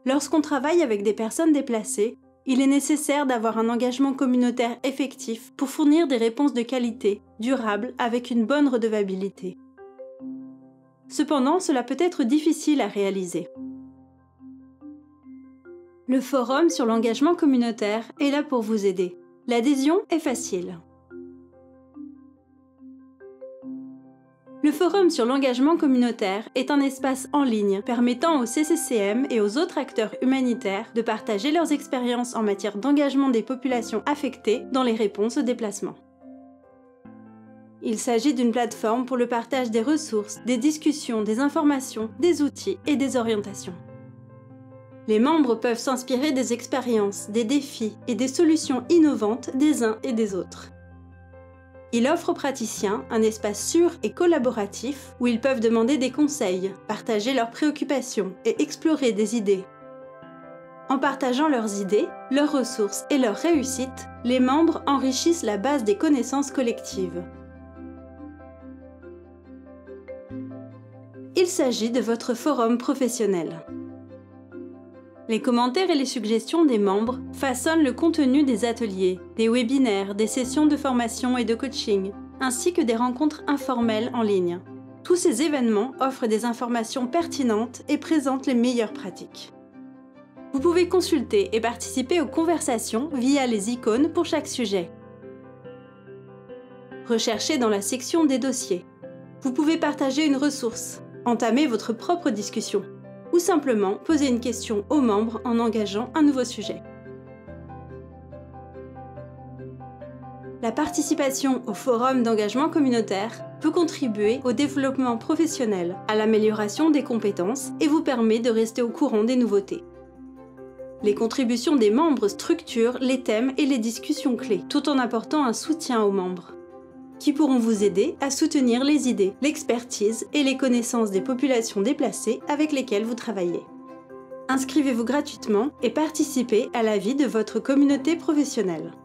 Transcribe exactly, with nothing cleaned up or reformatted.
Lorsqu'on travaille avec des personnes déplacées, il est nécessaire d'avoir un engagement communautaire effectif pour fournir des réponses de qualité, durables, avec une bonne redevabilité. Cependant, cela peut être difficile à réaliser. Le forum sur l'engagement communautaire est là pour vous aider. L'adhésion est facile. Le forum sur l'engagement communautaire est un espace en ligne permettant au C C C M et aux autres acteurs humanitaires de partager leurs expériences en matière d'engagement des populations affectées dans les réponses aux déplacements. Il s'agit d'une plateforme pour le partage des ressources, des discussions, des informations, des outils et des orientations. Les membres peuvent s'inspirer des expériences, des défis et des solutions innovantes des uns et des autres. Il offre aux praticiens un espace sûr et collaboratif où ils peuvent demander des conseils, partager leurs préoccupations et explorer des idées. En partageant leurs idées, leurs ressources et leurs réussites, les membres enrichissent la base des connaissances collectives. Il s'agit de votre forum professionnel. Les commentaires et les suggestions des membres façonnent le contenu des ateliers, des webinaires, des sessions de formation et de coaching, ainsi que des rencontres informelles en ligne. Tous ces événements offrent des informations pertinentes et présentent les meilleures pratiques. Vous pouvez consulter et participer aux conversations via les icônes pour chaque sujet. Recherchez dans la section des dossiers. Vous pouvez partager une ressource, entamer votre propre discussion, ou simplement poser une question aux membres en engageant un nouveau sujet. La participation au forum d'engagement communautaire peut contribuer au développement professionnel, à l'amélioration des compétences et vous permet de rester au courant des nouveautés. Les contributions des membres structurent les thèmes et les discussions clés, tout en apportant un soutien aux membres, qui pourront vous aider à soutenir les idées, l'expertise et les connaissances des populations déplacées avec lesquelles vous travaillez. Inscrivez-vous gratuitement et participez à la vie de votre communauté professionnelle.